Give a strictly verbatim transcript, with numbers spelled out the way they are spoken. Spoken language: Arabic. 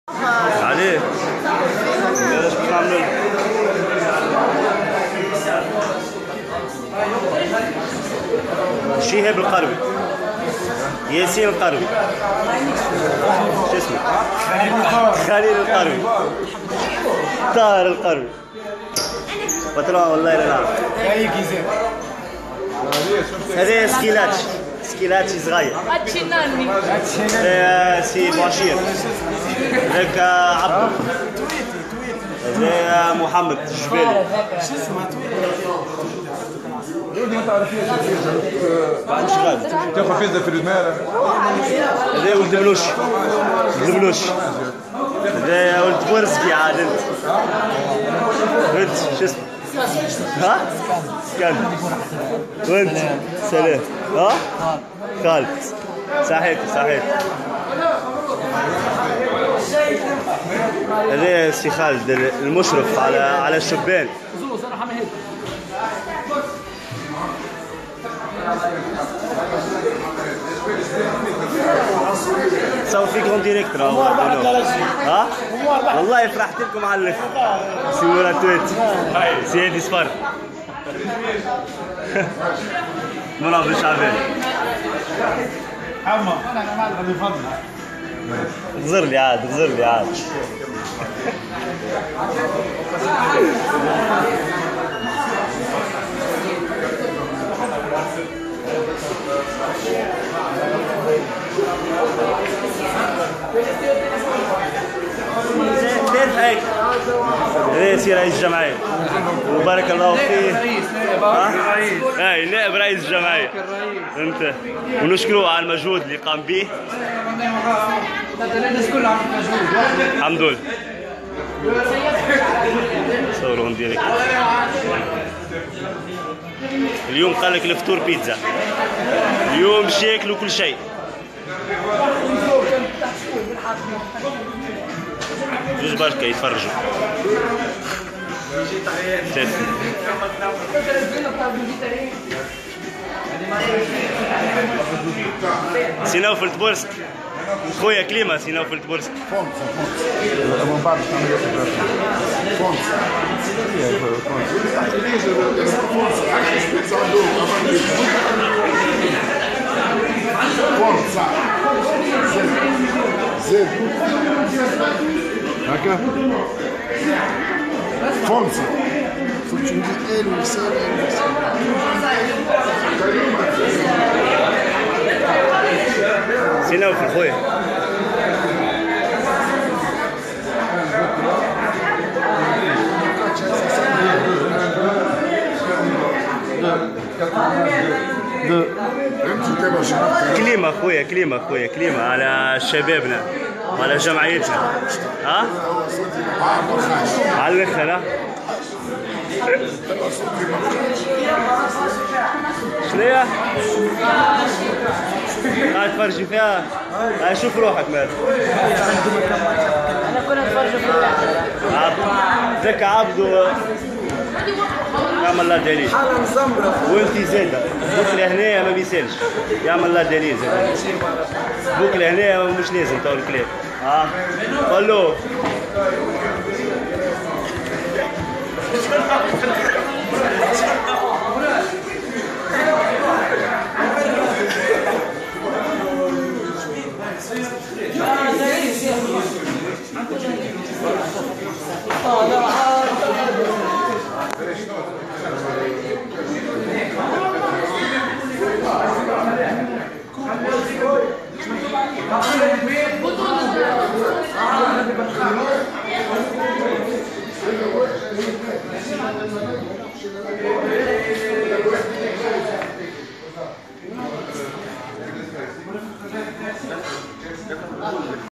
عليه بلاش نعملوا شهاب القروي، ياسين القروي، شو اسمه؟ خليل القروي، طاهر القروي. بطلع والله لا نعرف. هذا سكيلاتش، سكيلاتش صغير. هاتشي ناني. هذا سي بوعشير. هذاك عبد. هذا محمد الجبالي. شو اسمه مش غادي. تاخذ فيزا في المال. هذا ولد بلوش. ولد بلوش. هذا ولد بورزكي عاد انت. انت شو اسمه؟ ها؟ سكان. وانت؟ سلام. ها؟ خالد. صحيح صحيح. هذا سي خالد المشرف على على الشبان. سووا فيك اون ديريكت راهو. ها؟ والله فرحت لكم على الاخر. سي مراد تويت. سي هادي صفر. منى بن شعبان. عمو ربي يفضلك. غزر لي عاد غزر لي عاد. دير هيك. رئيس رئيس الجمعية وبارك الله فيه. اي نائب رئيس الجمعية انت، ونشكره على المجهود اللي قام به. الناس كلها عملت مجهود. الحمد لله. صورهم ديريكت. اليوم قال لك الفطور بيتزا، اليوم باش ياكلوا كل شيء. جوج بركة يتفرجوا. سيناو في البورصة خويا كليمة. سيناو في البورصة فونت فونت من بعد تعمل فونت فونت صح زين هكا فونت صرت ندير ال ويسار ال سيناو في الخويا. كليمة خويا كليمة خويا كليمة على شبابنا وعلى جمعيتنا. ها؟ على الاخر. ها؟ شنيا؟ قاعد تفرجي فيها؟ هاي شوف روحك مالك. انا كنا نتفرجوا في الواحد. عبد ذاك عبدو يعمل الله دليل. وانت زاده بوك لهنايا ما بيسالش، يعمل الله دليل زاد. بوك لهنايا مش لازم تو الكلام. ها قولوا